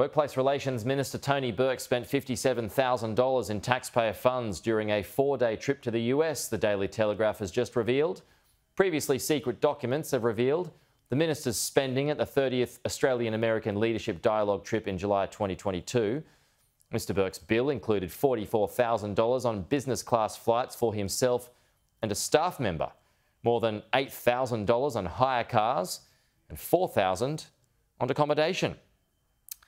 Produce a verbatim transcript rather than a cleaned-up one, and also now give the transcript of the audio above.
Workplace Relations Minister Tony Burke spent fifty-seven thousand dollars in taxpayer funds during a four-day trip to the U S, the Daily Telegraph has just revealed. Previously secret documents have revealed the minister's spending at the thirtieth Australian-American Leadership Dialogue trip in July twenty twenty-two. Mr Burke's bill included forty-four thousand dollars on business class flights for himself and a staff member, more than eight thousand dollars on hire cars and four thousand dollars on accommodation.